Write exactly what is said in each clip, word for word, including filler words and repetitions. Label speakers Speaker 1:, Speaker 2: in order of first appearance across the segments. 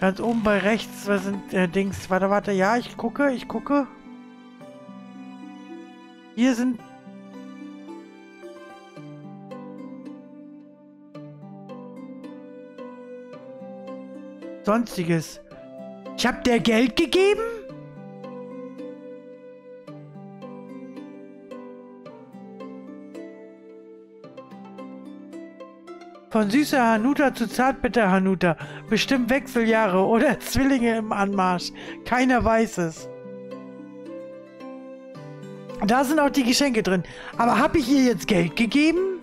Speaker 1: Ganz oben bei rechts, was sind äh, Dings? Warte, warte, ja, ich gucke, ich gucke. Hier sind... Sonstiges. Ich hab dir Geld gegeben? Von süßer Hanuta zu zartbitter Hanuta. Bestimmt Wechseljahre oder Zwillinge im Anmarsch. Keiner weiß es. Da sind auch die Geschenke drin. Aber habe ich ihr jetzt Geld gegeben?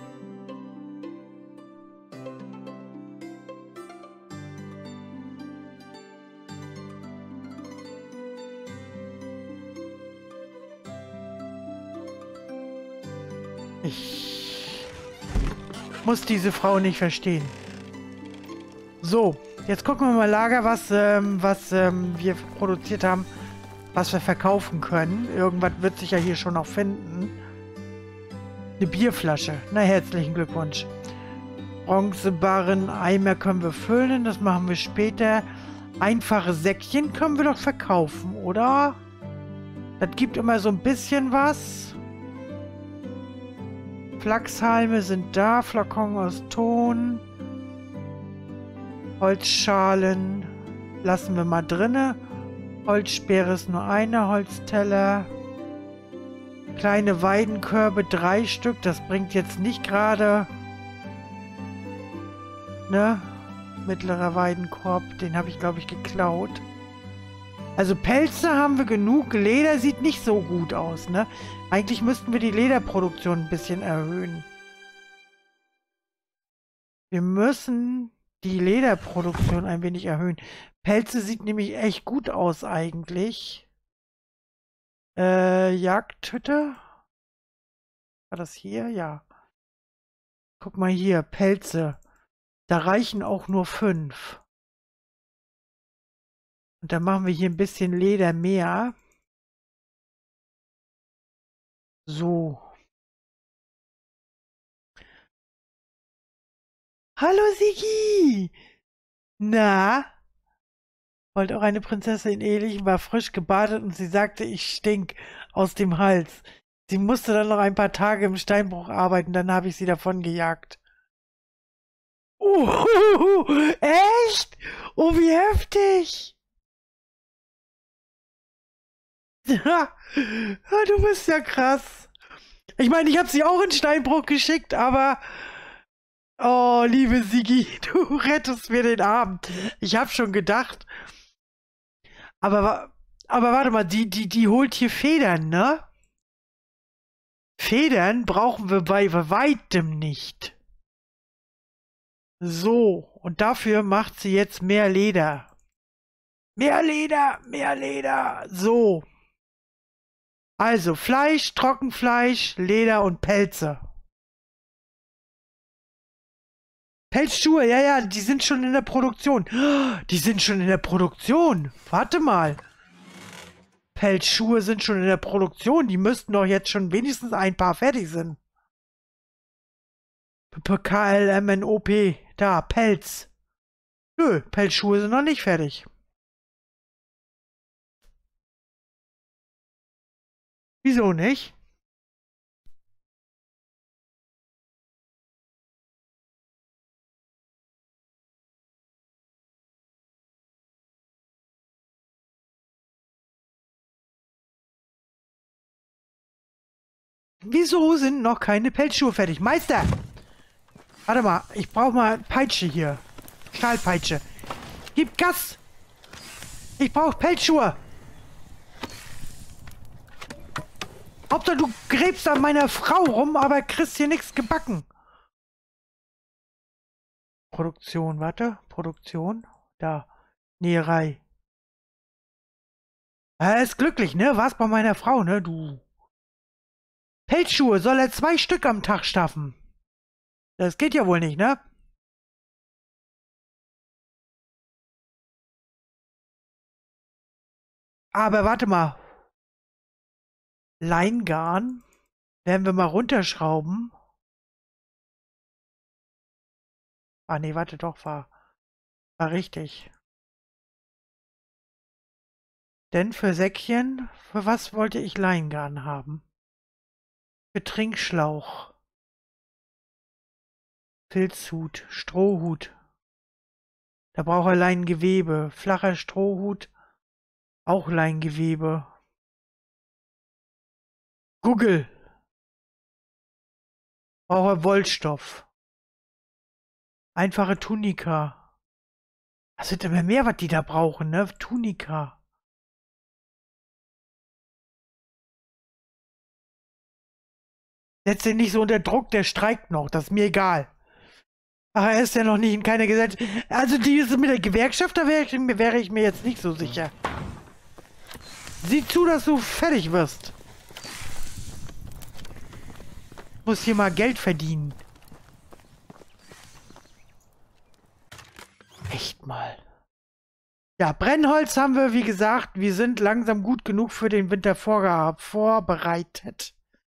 Speaker 1: Ich muss diese Frau nicht verstehen. So, jetzt gucken wir mal Lager, was, ähm, was ähm, wir produziert haben, was wir verkaufen können. Irgendwas wird sich ja hier schon noch finden. Eine Bierflasche. Na, herzlichen Glückwunsch. Bronzebarren, Eimer können wir füllen, das machen wir später. Einfache Säckchen können wir doch verkaufen, oder? Das gibt immer so ein bisschen was. Flachshalme sind da, Flakon aus Ton. Holzschalen lassen wir mal drinne. Holzspeere ist nur eine, Holzteller. Kleine Weidenkörbe, drei Stück. Das bringt jetzt nicht gerade... Ne? Mittlerer Weidenkorb, den habe ich, glaube ich, geklaut. Also Pelze haben wir genug. Leder sieht nicht so gut aus, ne? Eigentlich müssten wir die Lederproduktion ein bisschen erhöhen. Wir müssen die Lederproduktion ein wenig erhöhen. Pelze sieht nämlich echt gut aus eigentlich. Äh, Jagdhütte? War das hier? Ja. Guck mal hier, Pelze. Da reichen auch nur fünf. Und dann machen wir hier ein bisschen Leder mehr. So. Hallo Sigi! Na? Wollte auch eine Prinzessin ähnlich, war frisch gebadet und sie sagte, ich stink aus dem Hals. Sie musste dann noch ein paar Tage im Steinbruch arbeiten, dann habe ich sie davon gejagt. Oh, echt? Oh, wie heftig! Du bist ja krass. Ich meine, ich habe sie auch in Steinbruch geschickt, aber... Oh, liebe Sigi, du rettest mir den Abend. Ich habe schon gedacht. Aber, aber warte mal, die, die, die holt hier Federn, ne? Federn brauchen wir bei weitem nicht. So, und dafür macht sie jetzt mehr Leder. Mehr Leder, mehr Leder. So. Also Fleisch, Trockenfleisch, Leder und Pelze. Pelzschuhe, ja, ja, die sind schon in der Produktion. Die sind schon in der Produktion. Warte mal. Pelzschuhe sind schon in der Produktion. Die müssten doch jetzt schon wenigstens ein paar fertig sein. K L M N O P. Da, Pelz. Nö, Pelzschuhe sind noch nicht fertig. Wieso nicht? Wieso sind noch keine Pelzschuhe fertig? Meister! Warte mal, ich brauche mal Peitsche hier. Stahlpeitsche. Gib Gas! Ich brauche Pelzschuhe! Hauptsache du gräbst an meiner Frau rum, aber kriegst hier nichts gebacken. Produktion, warte. Produktion. Da. Näherei. Er ist glücklich, ne? War's bei meiner Frau, ne? Du. Pelzschuhe soll er zwei Stück am Tag schaffen. Das geht ja wohl nicht, ne? Aber warte mal. Leingarn. Werden wir mal runterschrauben. Ah, nee, warte doch, war, war richtig. Denn für Säckchen, für was wollte ich Leingarn haben? Für Trinkschlauch. Filzhut, Strohhut. Da braucht er Leingewebe. Flacher Strohhut, auch Leingewebe. Google. Braucht er Wollstoff. Einfache Tunika. Das sind immer mehr, was die da brauchen, ne? Tunika. Setz den nicht so unter Druck, der streikt noch. Das ist mir egal. Ach, er ist ja noch nicht in keiner Gesellschaft. Also diese mit der Gewerkschaft, da wäre ich, wäre ich mir jetzt nicht so sicher. Sieh zu, dass du fertig wirst. Du musst hier mal Geld verdienen. Echt mal. Ja, Brennholz haben wir, wie gesagt, wir sind langsam gut genug für den Winter vorgehabt, vorbereitet.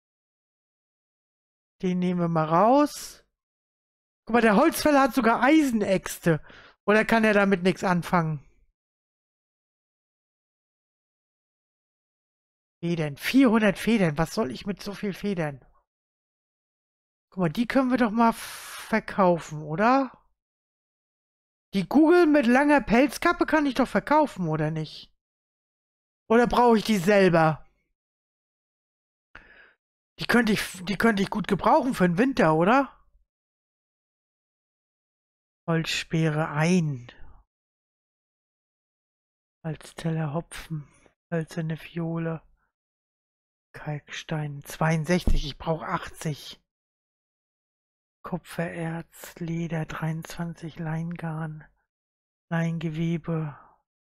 Speaker 1: Den nehmen wir mal raus. Guck mal, der Holzfäller hat sogar Eisenäxte. Oder kann er damit nichts anfangen? Federn. vierhundert Federn. Was soll ich mit so viel Federn? Guck mal, die können wir doch mal verkaufen, oder? Die Kugel mit langer Pelzkappe kann ich doch verkaufen, oder nicht? Oder brauche ich die selber? Die könnte ich, die könnte ich gut gebrauchen für den Winter, oder? Holzspeere ein. Holzteller Hopfen. Hölzerne Fiole. Kalkstein. zweiundsechzig. Ich brauche achtzig. Kupfererz. Leder. dreiundzwanzig. Leingarn. Leingewebe.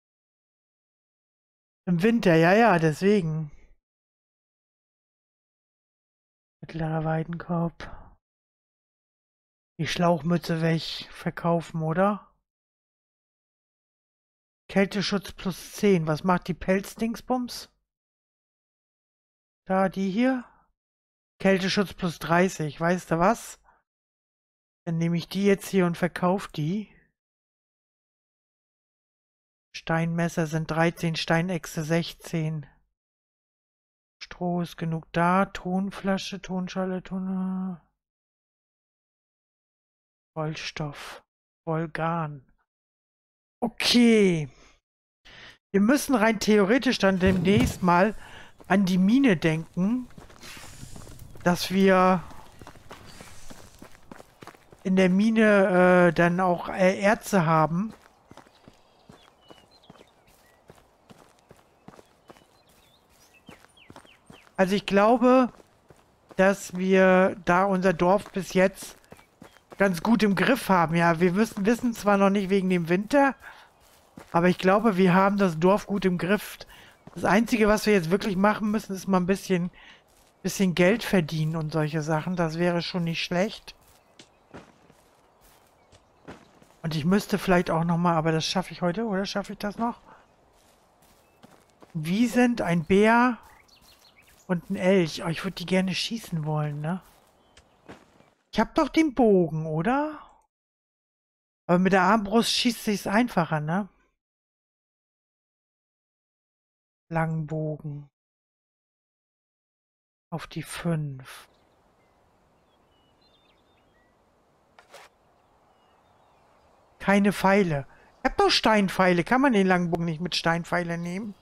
Speaker 1: Im Winter, ja, ja, deswegen. Mittlerer Weidenkorb. Die Schlauchmütze weg. Verkaufen, oder? Kälteschutz plus zehn. Was macht die Pelzdingsbums? Da, die hier. Kälteschutz plus dreißig. Weißt du was? Dann nehme ich die jetzt hier und verkaufe die. Steinmesser sind dreizehn, Steinechse sechzehn. Stroh ist genug da. Tonflasche, Tonschale, Ton... Wollstoff. Wollgarn. Okay. Wir müssen rein theoretisch dann demnächst mal an die Mine denken, dass wir in der Mine äh, dann auch äh, Erze haben. Also ich glaube, dass wir da unser Dorf bis jetzt ganz gut im Griff haben. Ja, wir wissen, wissen zwar noch nicht wegen dem Winter, aber ich glaube, wir haben das Dorf gut im Griff. Das Einzige, was wir jetzt wirklich machen müssen, ist mal ein bisschen, bisschen Geld verdienen und solche Sachen. Das wäre schon nicht schlecht. Und ich müsste vielleicht auch noch mal, aber das schaffe ich heute, oder schaffe ich das noch? Wie sind ein Bär und ein Elch? Oh, ich würde die gerne schießen wollen, ne? Ich habe doch den Bogen, oder? Aber mit der Armbrust schießt sich's einfacher, ne? Langen Bogen. Auf die fünf. Keine Pfeile. Ich hab doch Steinpfeile. Kann man den langen Bogen nicht mit Steinpfeile nehmen?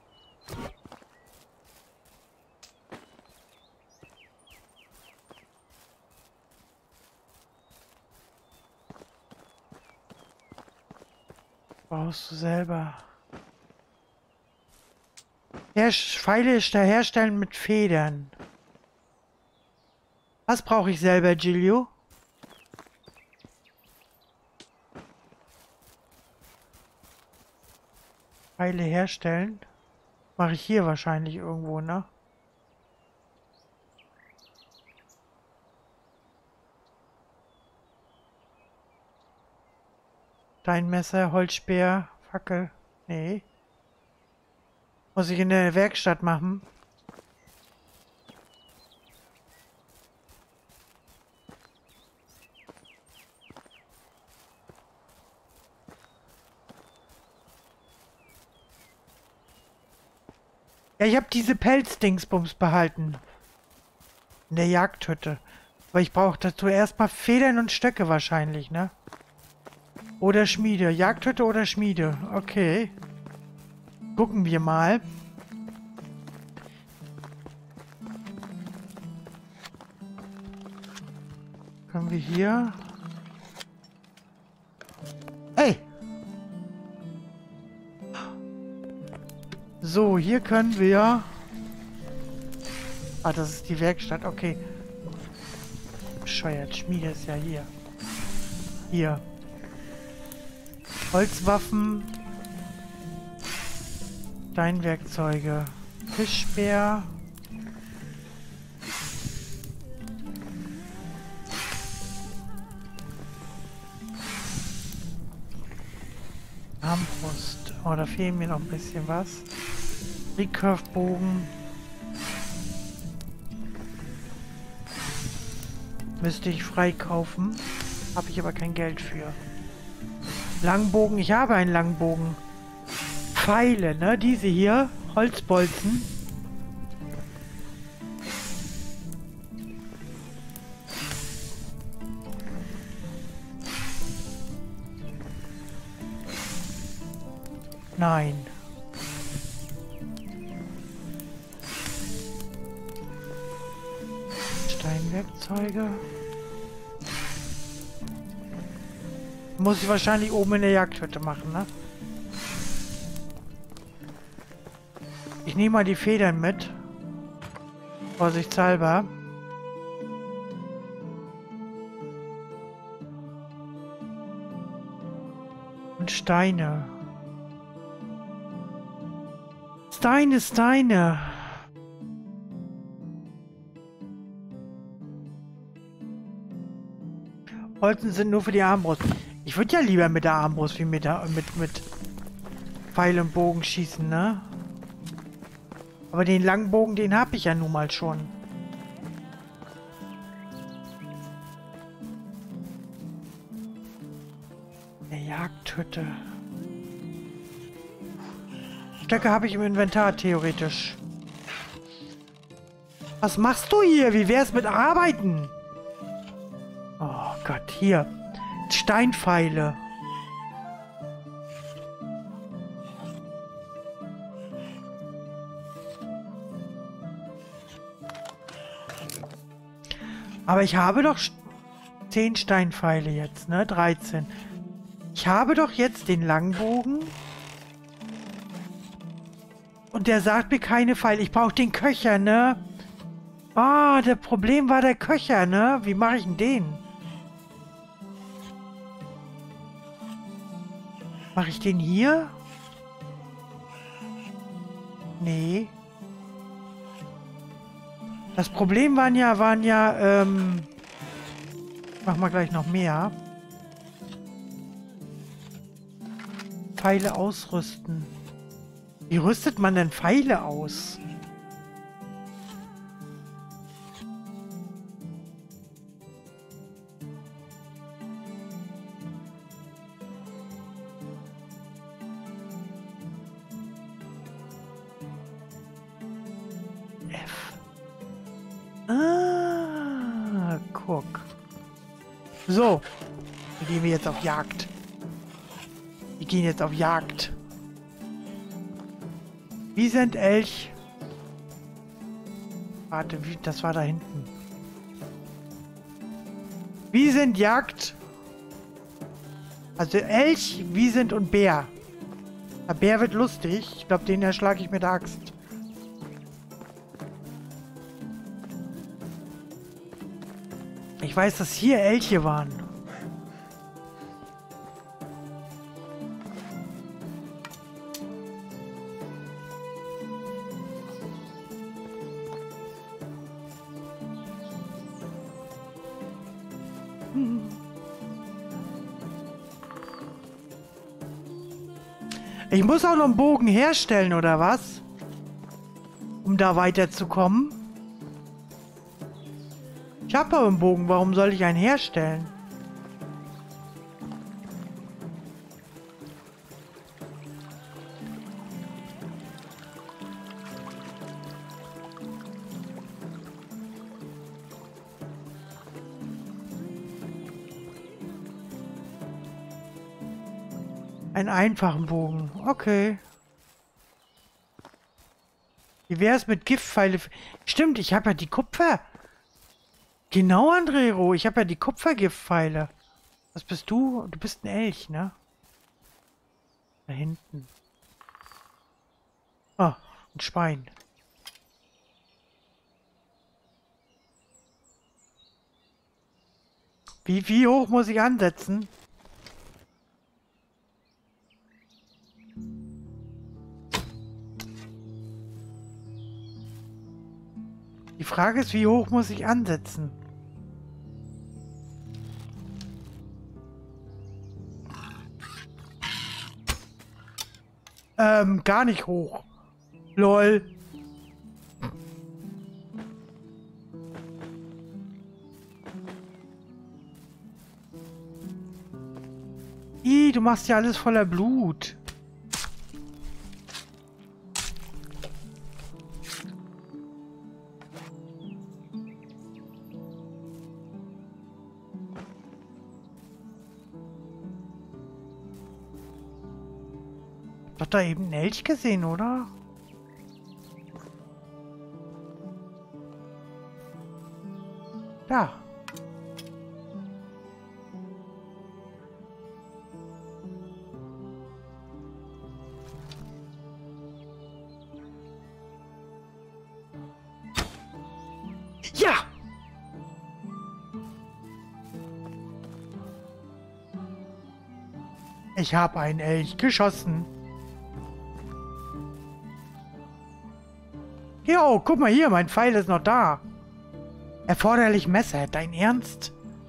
Speaker 1: Brauchst du selber. Her Pfeile herstellen mit Federn. Was brauche ich selber, Giglio? Pfeile herstellen. Mache ich hier wahrscheinlich irgendwo, ne? Steinmesser, Holzspeer, Fackel. Nee. Muss ich in der Werkstatt machen. Ja, ich habe diese Pelzdingsbums behalten. In der Jagdhütte. Aber ich brauche dazu erstmal Federn und Stöcke wahrscheinlich, ne? Oder Schmiede. Jagdhütte oder Schmiede. Okay. Gucken wir mal. Können wir hier... Hey! So, hier können wir... Ah, das ist die Werkstatt. Okay. Bescheuert. Schmiede ist ja hier. Hier. Holzwaffen. Steinwerkzeuge. Fischspeer. Armbrust. Oh, da fehlen mir noch ein bisschen was. Recurve-Bogen. Müsste ich freikaufen. Habe ich aber kein Geld für. Langbogen. Ich habe einen Langbogen. Pfeile, ne? Diese hier. Holzbolzen. Nein. Steinwerkzeuge. Muss ich wahrscheinlich oben in der Jagdhütte machen, ne? Ich nehme mal die Federn mit. Vorsichtshalber. Und Steine. Steine, Steine. Bolzen sind nur für die Armbrust. Ich würde ja lieber mit der Armbrust wie mit der, mit, mit Pfeil und Bogen schießen, ne? Aber den langen Bogen, den habe ich ja nun mal schon. Eine Jagdhütte. Stöcke habe ich im Inventar, theoretisch. Was machst du hier? Wie wär's mit Arbeiten? Oh Gott, hier. Steinpfeile. Aber ich habe doch zehn Steinpfeile jetzt, ne? dreizehn. Ich habe doch jetzt den Langbogen. Und der sagt mir keine Pfeile. Ich brauche den Köcher, ne? Ah, der Problem war der Köcher, ne? Wie mache ich denn den? Mache ich den hier? Nee. Das Problem waren ja, waren ja, ähm... Machen wir gleich noch mehr. Pfeile ausrüsten. Wie rüstet man denn Pfeile aus? F. Ah, guck. So. Wir gehen jetzt auf Jagd. Wir gehen jetzt auf Jagd. Wiesent Elch. Warte, wie, das war da hinten. Wiesent Jagd. Also Elch, Wiesent und Bär. Der Bär wird lustig. Ich glaube, den erschlage ich mit der Axt. Ich weiß, dass hier Elche waren. Ich muss auch noch einen Bogen herstellen, oder was? Um da weiterzukommen. Ich habe aber einen Bogen. Warum soll ich einen herstellen? Einen einfachen Bogen. Okay. Wie wäre es mit Giftpfeile? Stimmt, ich habe ja die Kupfer. Genau, Andrero. Ich habe ja die Kupfergiftpfeile. Was bist du? Du bist ein Elch, ne? Da hinten. Ah, ein Schwein. Wie, wie hoch muss ich ansetzen? Die Frage ist, wie hoch muss ich ansetzen? Ähm, gar nicht hoch. Lol. Ih, du machst ja alles voller Blut. Doch da eben einen Elch gesehen, oder? Da. Ja! Ich habe einen Elch geschossen. Jo, guck mal hier, mein Pfeil ist noch da. Erforderlich Messer, dein Ernst?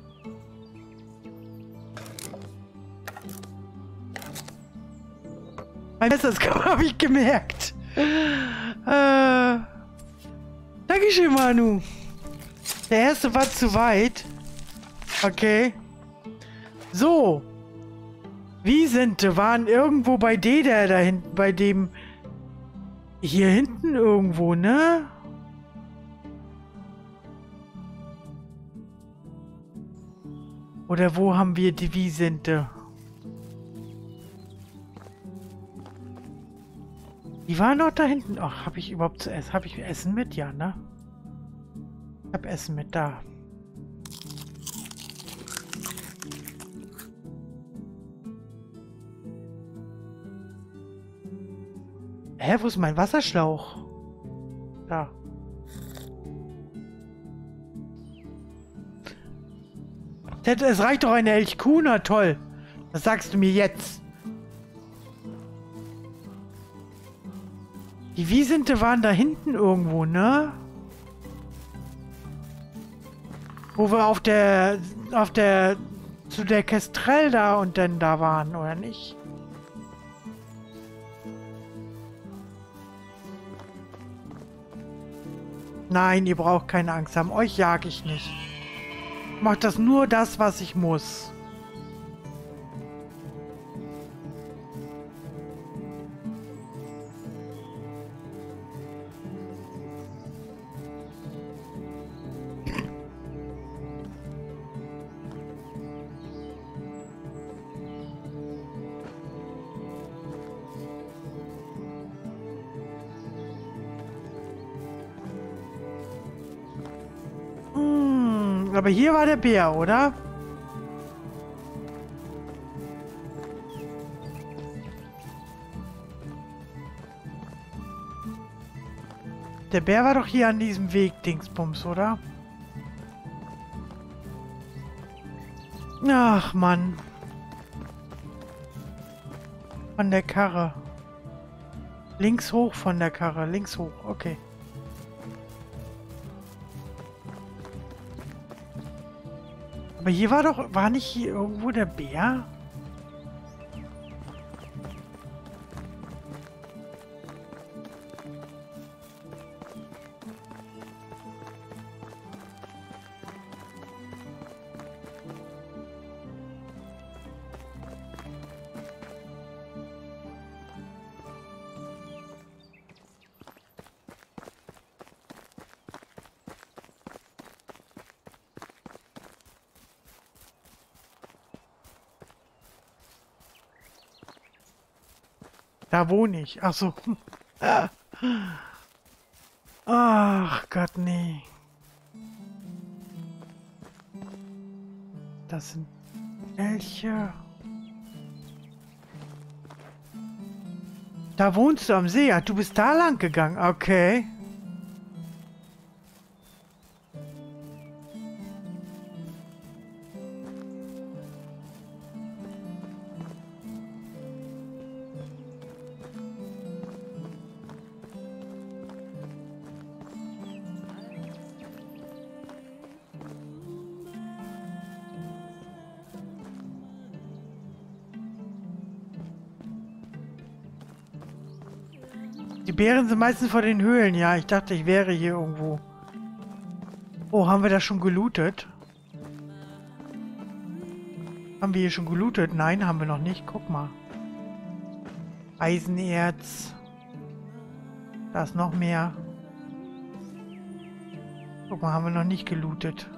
Speaker 1: Mein Messer ist kaum, habe ich gemerkt. Äh, Dankeschön, Manu. Der erste war zu weit. Okay. So. Wie sind waren irgendwo bei D, der da hinten, bei dem... Hier hinten irgendwo, ne? Oder wo haben wir die Wiesente? Die waren noch da hinten. Ach, habe ich überhaupt zu essen? Habe ich Essen mit? Ja, ne? Ich habe Essen mit da. Hä, wo ist mein Wasserschlauch? Da. Es reicht doch eine Elchkuh, na toll. Das sagst du mir jetzt. Die Wiesente waren da hinten irgendwo, ne? Wo wir auf der... auf der... zu der Kestrel da und dann da waren, oder nicht? Nein, ihr braucht keine Angst haben. Euch jag ich nicht. Macht das nur das, was ich muss. Aber hier war der Bär, oder? Der Bär war doch hier an diesem Weg, Dingsbums, oder? Ach, Mann. Von der Karre. Links hoch von der Karre. Links hoch, okay. Aber hier war doch... War nicht hier irgendwo der Bär? Da wohne ich. Ach so. Ach Gott, nee. Das sind Elche. Da wohnst du am See. Ja, du bist da lang gegangen. Okay. Die Bären sind meistens vor den Höhlen. Ja, ich dachte, ich wäre hier irgendwo. Oh, haben wir das schon gelootet? Haben wir hier schon gelootet? Nein, haben wir noch nicht. Guck mal. Eisenerz. Da ist noch mehr. Guck mal, haben wir noch nicht gelootet.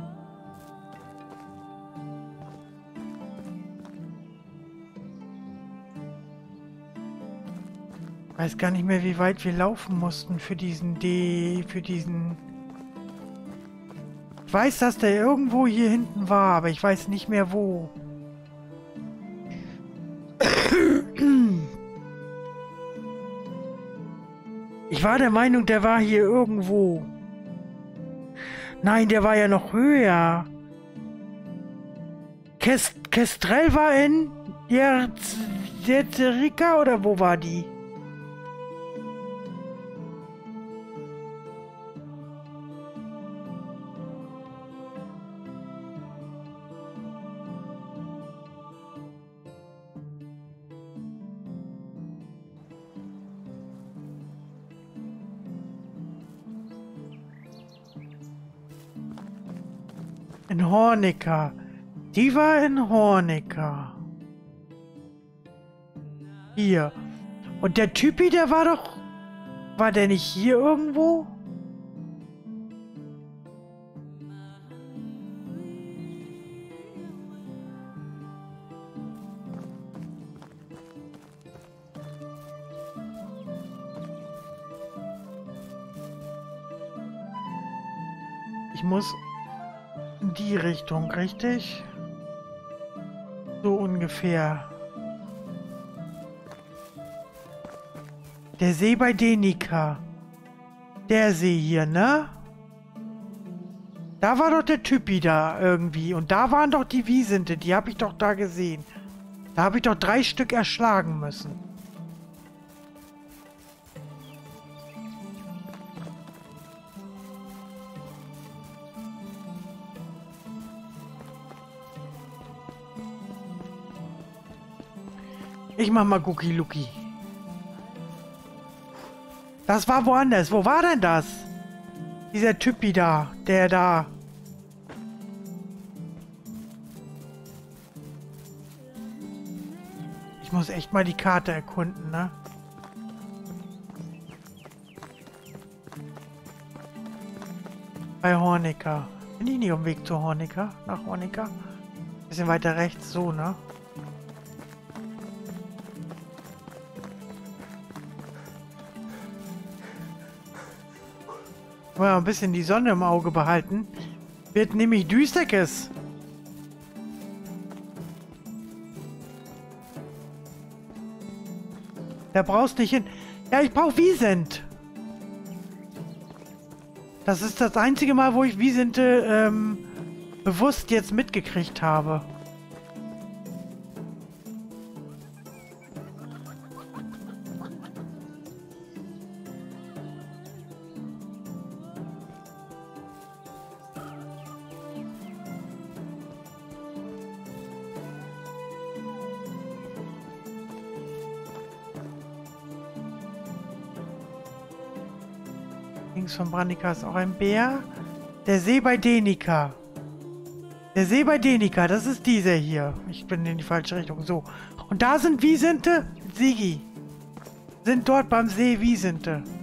Speaker 1: Ich weiß gar nicht mehr, wie weit wir laufen mussten für diesen D, für diesen... Ich weiß, dass der irgendwo hier hinten war, aber ich weiß nicht mehr wo. Ich war der Meinung, der war hier irgendwo. Nein, der war ja noch höher. Kest Kestrel war in Jerzerika oder wo war die? In Hornika. Die war in Hornika. Hier. Und der Typi, der war doch... War der nicht hier irgendwo? Ich muss... in die Richtung, richtig? So ungefähr. Der See bei Denika. Der See hier, ne? Da war doch der Typi da irgendwie. Und da waren doch die Wiesente. Die habe ich doch da gesehen. Da habe ich doch drei Stück erschlagen müssen. Ich mach mal Gucki Lucky. Das war woanders. Wo war denn das? Dieser Typi da. Der da. Ich muss echt mal die Karte erkunden, ne? Bei Hornika. Bin ich nicht auf dem Weg zu Hornika? Nach Hornika? Bisschen weiter rechts, so, ne? Mal ein bisschen die Sonne im Auge behalten. Wird nämlich düsterkes. Da brauchst nicht hin. Ja, ich brauche Wiesent. Das ist das einzige Mal, wo ich Wiesente ähm, bewusst jetzt mitgekriegt habe. Links von Brannika ist auch ein Bär. Der See bei Denika. Der See bei Denika, das ist dieser hier. Ich bin in die falsche Richtung. So. Und da sind Wiesente, Sigi. Sind dort beim See Wiesente.